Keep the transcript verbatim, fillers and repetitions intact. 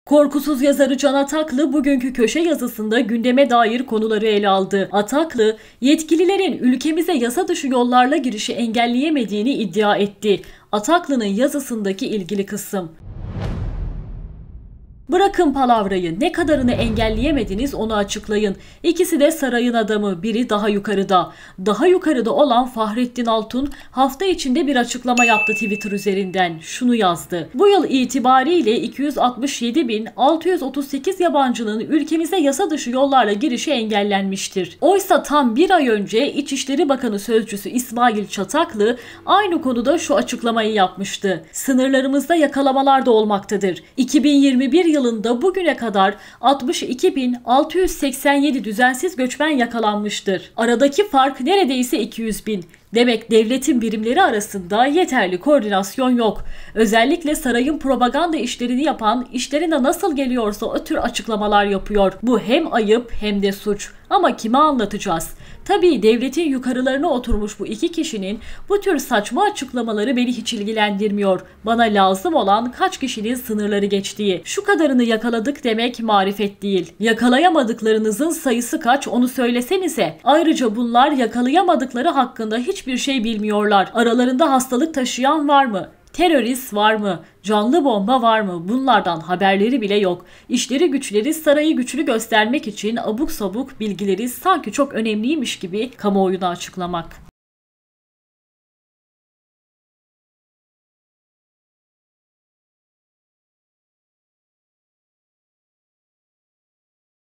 Korkusuz yazarı Can Ataklı bugünkü köşe yazısında gündeme dair konuları ele aldı. Ataklı, yetkililerin ülkemize yasa dışı yollarla girişi engelleyemediğini iddia etti. Ataklı'nın yazısındaki ilgili kısım. Bırakın palavrayı, ne kadarını engelleyemediniz onu açıklayın. İkisi de sarayın adamı, biri daha yukarıda. Daha yukarıda olan Fahrettin Altun hafta içinde bir açıklama yaptı Twitter üzerinden. Şunu yazdı: bu yıl itibariyle iki yüz altmış yedi bin altı yüz otuz sekiz yabancının ülkemize yasa dışı yollarla girişi engellenmiştir. Oysa tam bir ay önce İçişleri Bakanı Sözcüsü İsmail Çataklı aynı konuda şu açıklamayı yapmıştı. Sınırlarımızda yakalamalar da olmaktadır. iki bin yirmi bir yılında bugüne kadar altmış iki bin altı yüz seksen yedi düzensiz göçmen yakalanmıştır. Aradaki fark neredeyse iki yüz bin. Demek devletin birimleri arasında yeterli koordinasyon yok. Özellikle sarayın propaganda işlerini yapan, işlerine nasıl geliyorsa o tür açıklamalar yapıyor. Bu hem ayıp hem de suç. Ama kime anlatacağız? Tabii devletin yukarılarına oturmuş bu iki kişinin bu tür saçma açıklamaları beni hiç ilgilendirmiyor. Bana lazım olan kaç kişinin sınırları geçtiği. Şu kadarını yakaladık demek marifet değil. Yakalayamadıklarınızın sayısı kaç onu söylesenize. Ayrıca bunlar yakalayamadıkları hakkında hiçbir şey bilmiyorlar. Aralarında hastalık taşıyan var mı? Terörist var mı? Canlı bomba var mı? Bunlardan haberleri bile yok. İşleri güçleri sarayı güçlü göstermek için abuk sabuk bilgileri sanki çok önemliymiş gibi kamuoyuna açıklamak.